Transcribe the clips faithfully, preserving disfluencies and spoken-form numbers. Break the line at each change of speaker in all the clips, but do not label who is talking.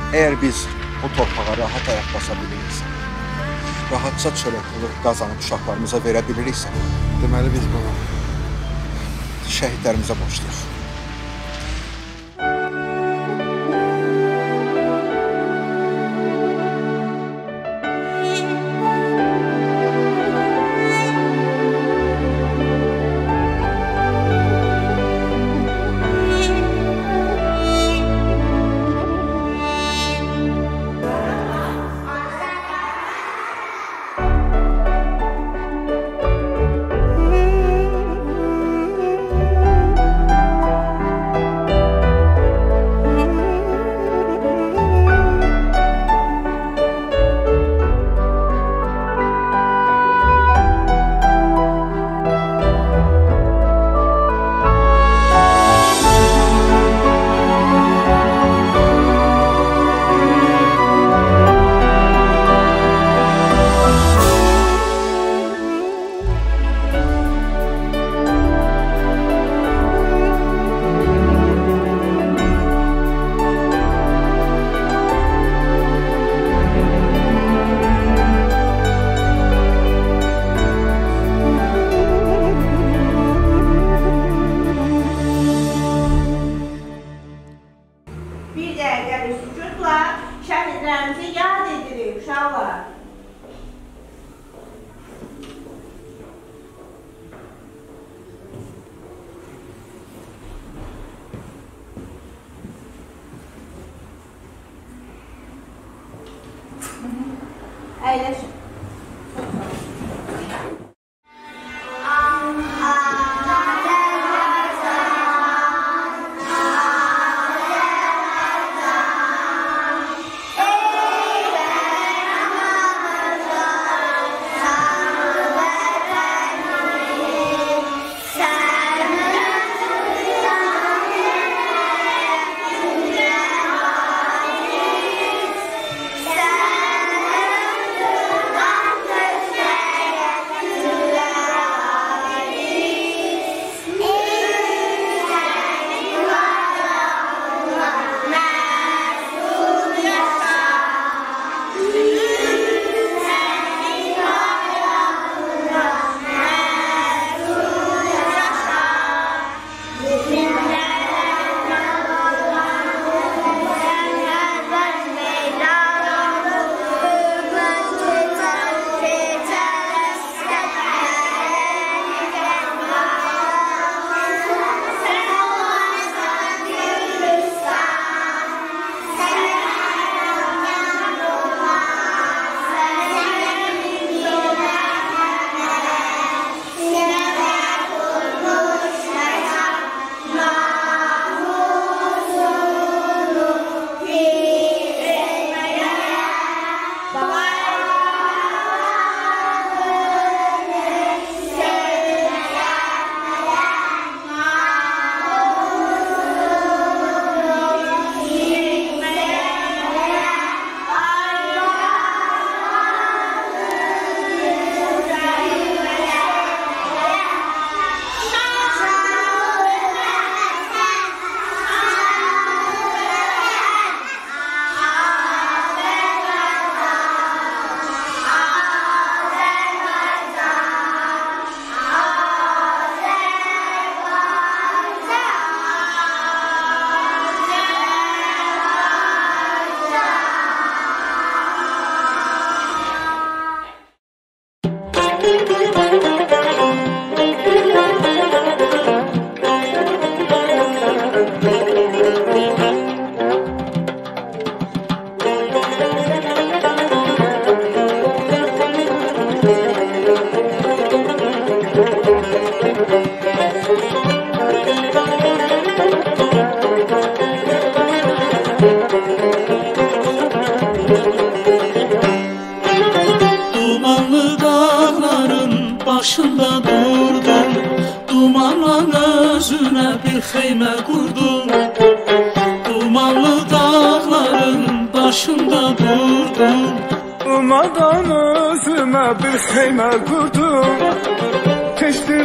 Eğer biz bu torpağa rahat ayak basa biliriksə, rahatça çörəklülük qazanıb uşaqlarımıza verə biliriksə, deməli biz bunu şəhidlərimizə borcluyuq.
Şəhidlərimizi yad edirik, uşaqlar. Əyləşin.
Dumanlı dağların başında durdum, dumanla özüne bir xeymə qurdum. Dumanlı dağların başında durdum,
dumandan özüme bir xeymə qurdum. Keçdi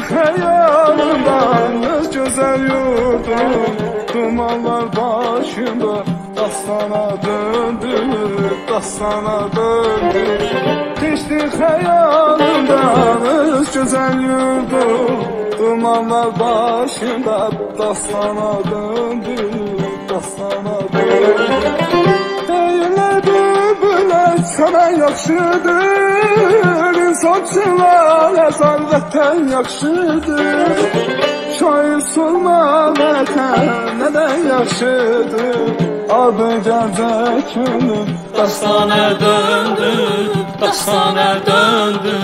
xəyalımdan öz gözəl yurdum, dumanlar başında dastana döndü, dastana döndü. Geçti hayalımdan öz güzel yurdum, dumanlar başında dastana döndü, dastana döndü. Deyirlər bülbülər sana yaxşıdır, insançılar əzan vətən yaxşıdır. Şair sorma vətən nədən yaxşıdır, adı gəlcək günüm
dastana döndü, dastana döndü.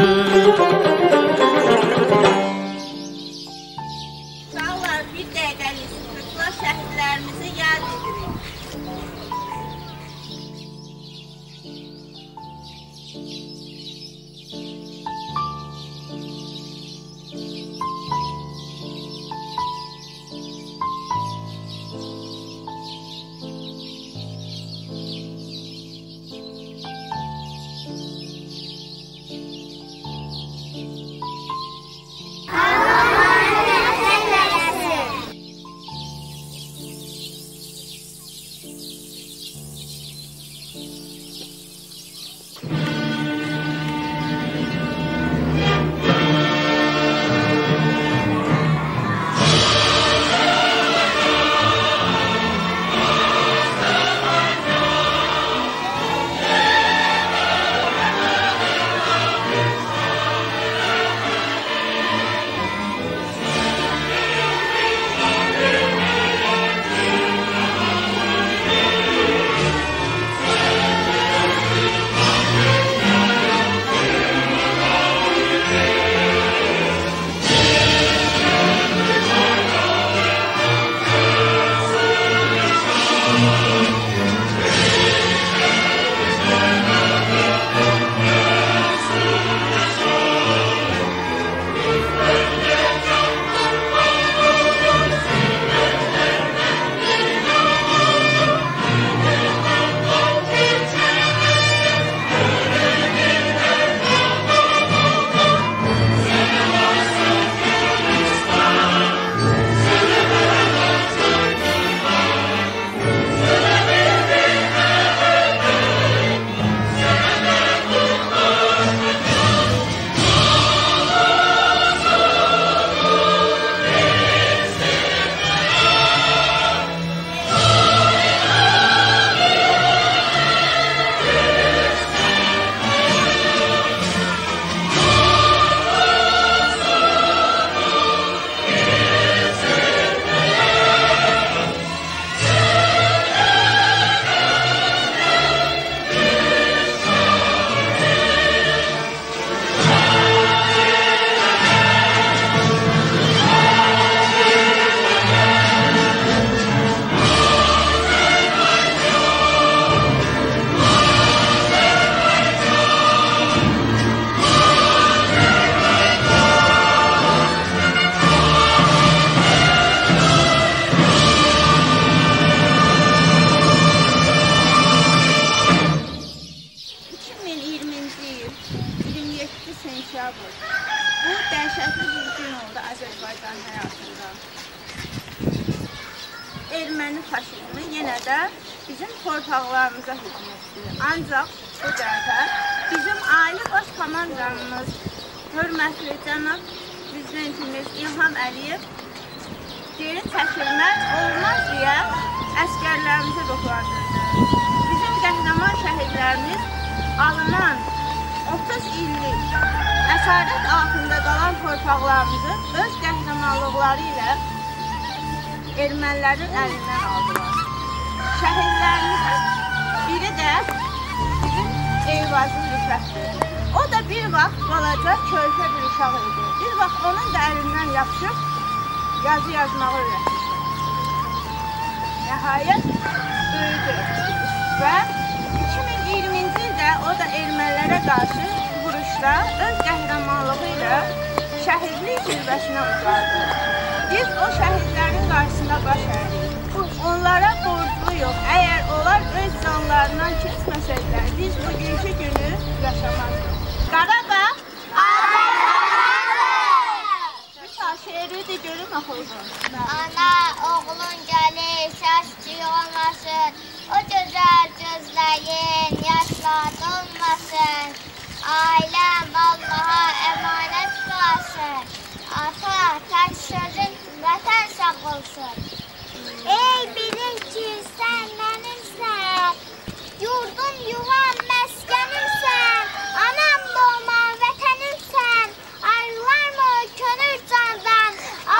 Uşaqlar, bir dəqiqəlik sükutla şəhidlərimizi yad edirik. Bu dəhşətli bir gün oldu Azərbaycan həyatında. Erməni faşizmi yenə də bizim torpaqlarımıza hücum etdi. Ancaq bu dəfə bizim ali baş komandanımız, hörmətli cənab prezidentimiz İlham Əliyev geri çəkilmək olmaz deyə əskərlərimizi ruhlandırdı. Bizim qəhrəman şəhidlərimiz alınan otuz illik əsarət altında qalan torpaqlarımızı öz qəhrəmanlıqları ilə ermənilərin əlindən aldılar. Şəhidlərimizin biri də bizim Eyvazın Rüfətdir. O da bir vaxt balaca körpə bir uşaq idi. Bir vaxt onun da əlindən yapışıb yazı yazmağı öyrətmişdi. Nəhayət böyüdü və iki min iyirminci ildə o da ermənilərə qarşı vuruşda öz qəhrəmanlığı ilə şəhidlik zirvəsinə ucaldı. Biz o şəhidlərin qarşısında baş əydik. Onlara borcluyuq. Əgər onlar öz canlarından keçməsəklər, biz bugünkü günü yaşamazdıq. Qarabağ Azərbaycandır! Bir şeiridir, görün oxuyun.
Ana, oğlun gəlir, şaşçı olmasın. Ey bilin ki sən mənimsən, yurdum yuvam məskənimsən, anam doğma vətənimsən, ayrılar mı könül candan?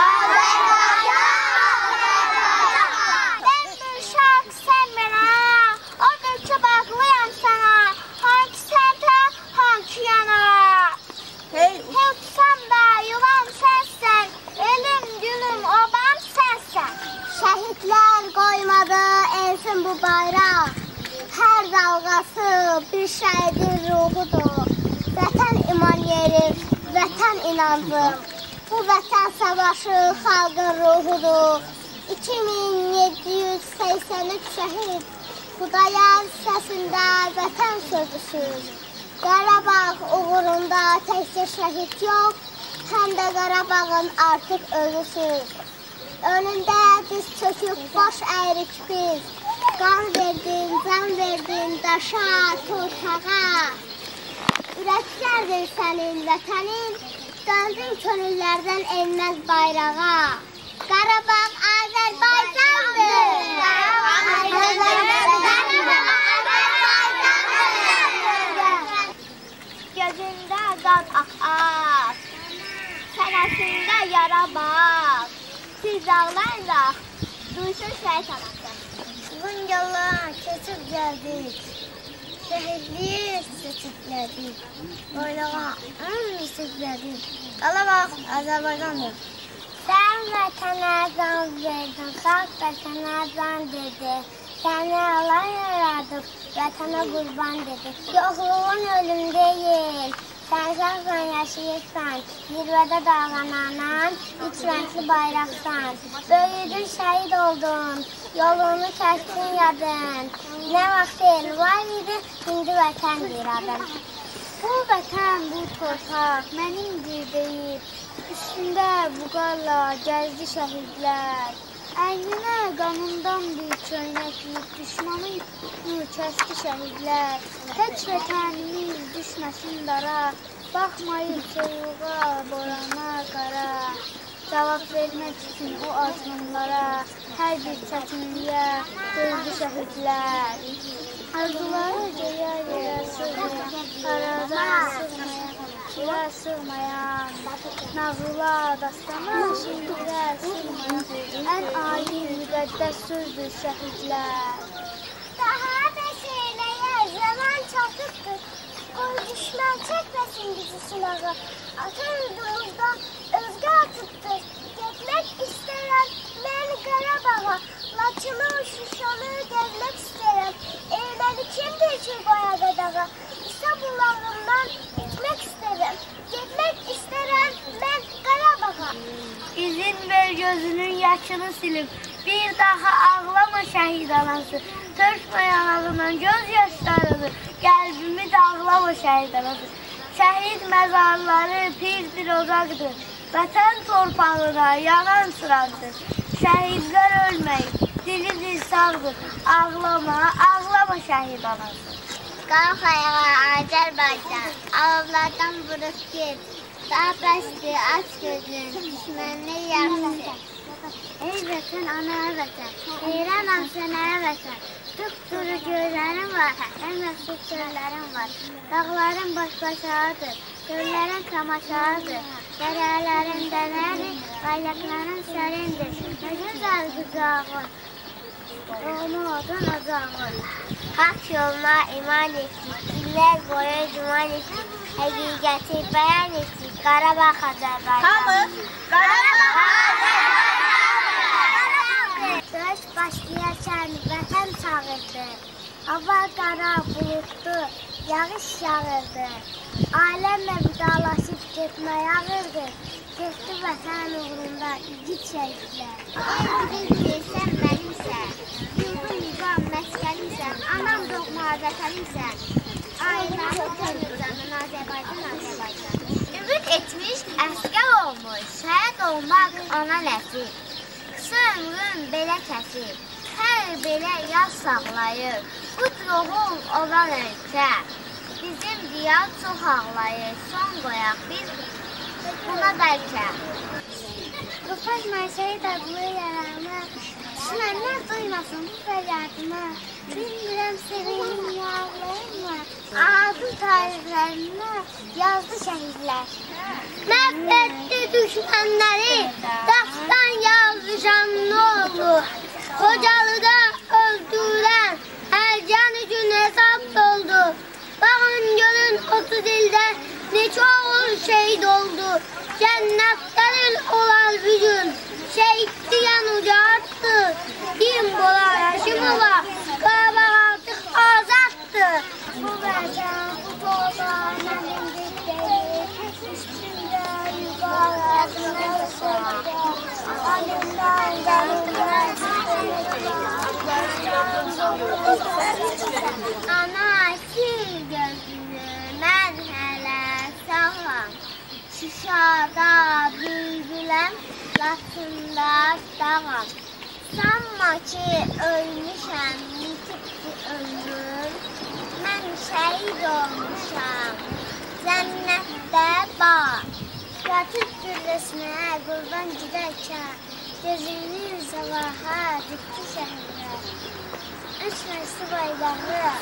Ben müşak sen bana, o dökü bağlıyam sana, hangi sente hangi yana.
Hey,
Tutsam da yuvam sensen, elim gülüm obam sensen. Şehitler koymadı ensin bu bayrak, her dalgası bir şehidin ruhudur. Vətən iman yeri, vətən inancım, bu vətən savaşı xalqın ruhudur. iki min yeddi yüz səksən üç şəhid, Xudayar səsində vətən sözüsü. Qarabağ uğrunda təkcə şəhid yox, həm də Qarabağın artıq özüsü. Önündə diz çöküb baş əyirik biz, qan verdin, can verdin daşa, torpağa. Ürəklərdir sənin vətənin, döndün könüllərdən enməz bayrağa. Qarabağ Azərbaycandır. Gözündə qan axar, sənəsində yara bax. Siz ağlarla duysun şəhid anası. Uzun yollar keçib gəldik, şəhidliyi seçiblədik, bayrağa ön seçiblədik. Qarabağ Azərbaycandır. Sən vətənə can verdin, xalq vətənə can dedi. Səni Allah yaradıb, vətənə qurban dedi. Yoxluğun ölüm deyil, sən şahsan yaşayırsan, zirvədə dağlananan, üç rəngli bayraqsan. Böyüdün, şəhid oldun, yolunu kəsdin yadın. Nə vaxt el var idi, indi vətən bir adın. Bu vətən, bu torpaq mənimdir deyib, üstündə buqarla gəzdi şəhidlər. Əyninə qanından bir köynək yiyib, düşmanın yükünü kəsdi şəhidlər. Heç vətənimiz düşməsin dara, baxmayıb soyuğa, borana, qara. Cavab vermək üçün o azğınlara, hər bir çətinliyə dözdü şəhidlər. Arzuları geriyə sığmayan, aradan sığmayan, kira sığmayan, nağıla, dastana, şiirə sığmayan, ən ali müqəddəs sözdür şəhidlər. Daha beş eləyə zaman çatıbdır, qoy düşmən çəkməsin bizi sınağı. Ata yurdumuzda özgə atıbdır, getmək istərəm mən Qarabağa. Laçını, Şuşanı gezmək istərəm, erməni kimdir ki qoyadı dağa? İsa bulağından gitmək istərəm, getmək istərəm mən Qarabağa. İzin ver gözünün yaşını silib, bir daha ağlama şəhid anası. Tökmə yanağından göz yaşlarını, qəlbimi dağlama şəhid anası. Şəhid məzarları pir-pir ocaqdır, vətən torpağına yanan sıraqdır. Şəhidlər ölməyib, dili dil sağdır, ağlama, ağlama şəhid anası. Qalx ayağa Azərbaycan, avlardan vurub get, daha bəsdir, aç gözün, düşmənli yaxşı. Ey vətən, ana vətən, heyranam sənə vətən, Dupduru gözlərim var, ən məxsus sözlərim var. Dağların baş-başadır, göllərin tamaşadır, dərələrin dənəri, qaylaqların sərindir. Nə gözəl qızağın, onu odun ocağın. Haqq yoluna iman etdik, illər boyu duman etdik, həqiqəti bəyan etdik, Qarabağ Azərbaycan.
hamı Qarabağ
Döyüş başlayarkən vətən çağırdı, hava qara bulutdu, yağış yağırdı, aləmlə vidalaşıb getmək ağırdı, getdi vətən uğrunda igid şəhidlər. Ey bilin sən mənimsən, yurdum yuvam məskənimsən, anam doğma vətənimsən, aynalı könülcanın Azərbaycan, Azərbaycan. Ümid etmiş, əskər olmuş, şəhid olmaq ona nəsib. Qısa ömrün belə kəsib, hər belə yaz sağlayır, bu ruhum olan ölkə. Bizim diyar çox ağlayır, son qoyaq biz buna bəlkə. Qıfaz Məşəhid adlı yaranı Düşmənlər duymasın bu fəryadımı. Bilmirəm sevim yavrum. Adım tarixlərini yazdı şəhidlər. Məhv etdi düşmənləri, daxtdan yazmışam nə olur. Xocalıda öldürən Ərcan gün hesab doldu. Baxın görün otuz ildə neçə oğul şehid oldu. Cənnətlərin olar bir gün, şehidliyen ucattı. Din bolar Haşimova, Qarabağ artıq azattı. Bu vətən, bu torpaq mənim deyil, üstündə yukarı adını söyle. Alimdən gəlirlər, ana sil gözünü, mən hələ sağlam. Şuşada bülbüləm, Laçında dağam. Sanma ki ölmüşəm, yitikdi ömrüm. Mən şəhid olmuşam, cənnətdə bağ. Yatıb gülləsinə qurban gidərkən, gözünü zəvaha dikdi şəhərlər. Üç mərsi bayrağı,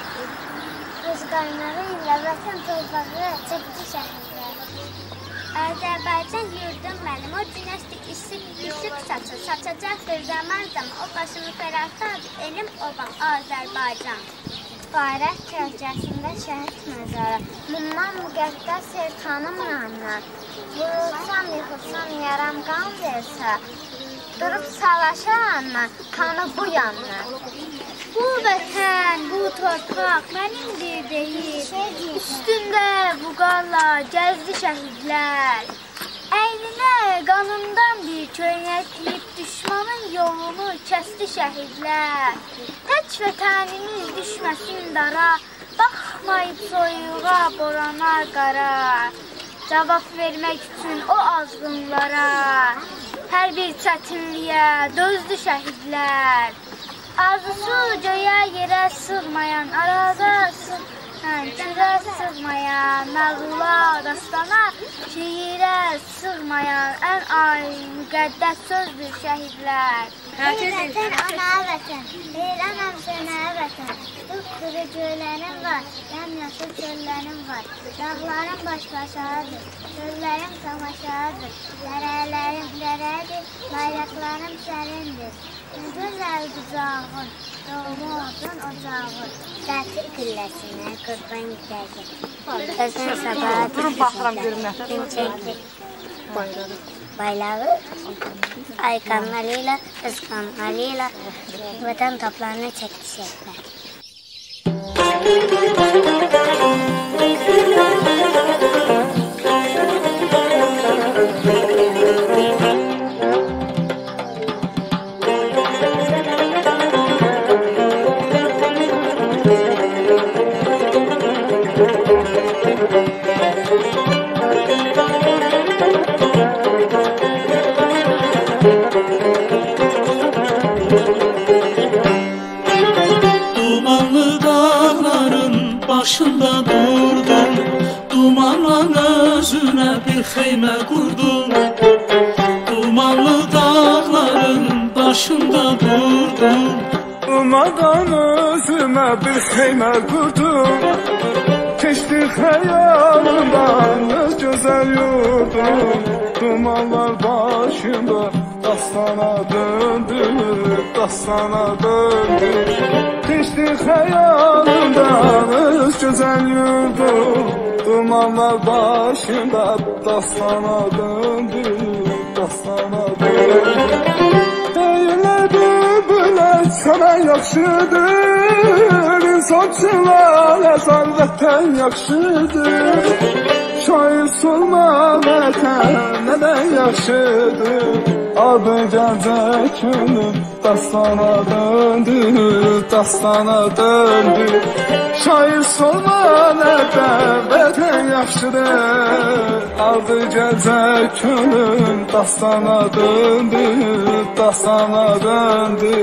göz qaynağı ilə vətən torpağı çəkdi şəhərlər. Azərbaycan yurdum mənim, o günəşlik işıq, işıq saçır, saçacaqdır zaman zaman, o başımı fərahdadır, elim obam, Azərbaycan. Bayraq kölgəsində şəhid məzarı, bundan müqəddəs Sertanım yanına, vurulsam, yıxılsam, yaram qan versə, durub salaşaram mən, kanı bu yanına. Bu vətən, bu torpaq mənimdir deyil, üstündə vüqarla gəzdi şəhidlər. Əyninə qanından bir köynək giyib düşmanın yolunu kəsdi şəhidlər. Tək vətənimiz düşməsin dara, baxmayıb soyuğa, borana, qara. Cavab vermək üçün o azğınlara, hər bir çətinliyə dözdü şəhidlər. Arzusu göyə yerə sığmayan, arada kürə sığmayan, məzula, dastana, şiirə sığmayan, ən ali müqəddəs sözdür şəhidlər. Ey vətən, ana vətən, veyrənəm sənə vətən, qıpqırı göylərim var, yamyaşıl çöllərim var, dağlarım baş-başadır, çöllərim savaşadır, dərələrim dərədir, bayraqlarım sərindir. Gözəl qucağın, doğma odun ocağın, Dətir gülləsinə qurban gidəcək. Özün sabaha
Durun baxıram görüm nətər.
bayrağı. Bayrağı ay kanlarıyla, kız kanlarıyla vatan toplarına çekişecekler.
Dumanlı dağların başında durdum, dumanla özüne bir xeymə qurdum. Dumanlı dağların başında durdum,
Durmadan özüme bir xeymə qurdum. Keçdi xəyalımdan öz gözəl yurdum. Dumanlar başında dastana döndü, dastana döndü. Keçdi xəyalımdan öz gözəl yurdum. Dumanlar başında dastana döndü, dastana döndü. Deyirlər bülbülər sənə yaxşıdır, İnsancılar əzan vətən yaxşıdır. Şair solma vətən nədən yaxşıdır, adı gəncək günüm dastana döndü, dastana döndü. Şair solma nədən vətən yaxşıdır, adı gəncək günüm dastana döndü, dastana döndü.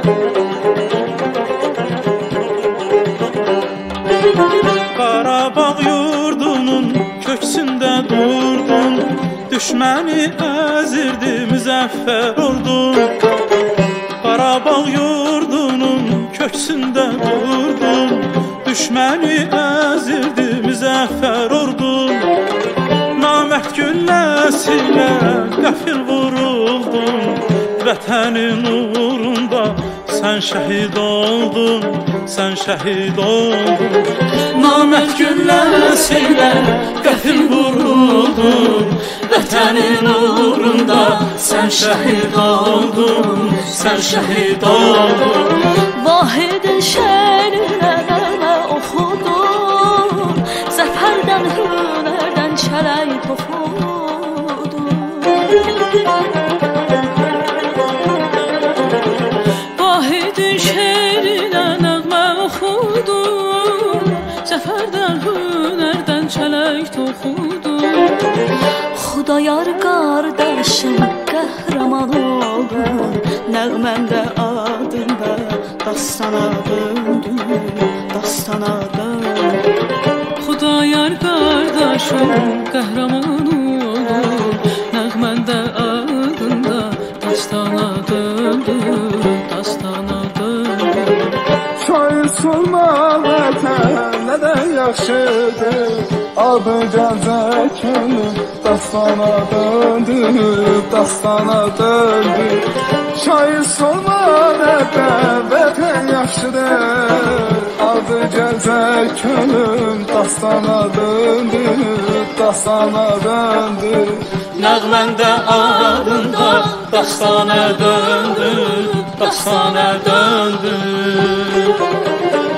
Qarabağ yurdunun köksündə durdun, düşməni əzirdi müzəffər ordun. Qarabağ yurdunun köksündə durdun, düşməni əzirdi müzəffər ordun. Namərd gülləsinə qəfil vuruldun, vətənin uğrunda sən şəhid oldun, sən şəhid oldun. Namərd gülləsinə qəfil vuruldun, vətənin uğrunda sən şəhid oldun, sən şəhid oldun.
Vahidin şəhrinə nəğmə oxudun, zəfərdən, hünərdən çələk toxudun. Vahidin şəhrinə nəğmə oxudun, zəfərdən, hünərdən çələk toxudun. Xudayar qardaşım qəhrəman oldun, nəğməmdə adında dastana döndün, dastana döndün. Xudayar qardaşım qəhrəman oldun, nəğməmdə adında dastana döndün, dastana döndün.
Şair sorma vətən nədən yaxşıdır, adı gəncə könül dastana döndü, dastana döndü. Şair sorma vətən, vətən yaxşıdır, adı gəncə könül dastana döndü, dastana döndü.
Nəğməndə adında dastana döndü, dastana döndü.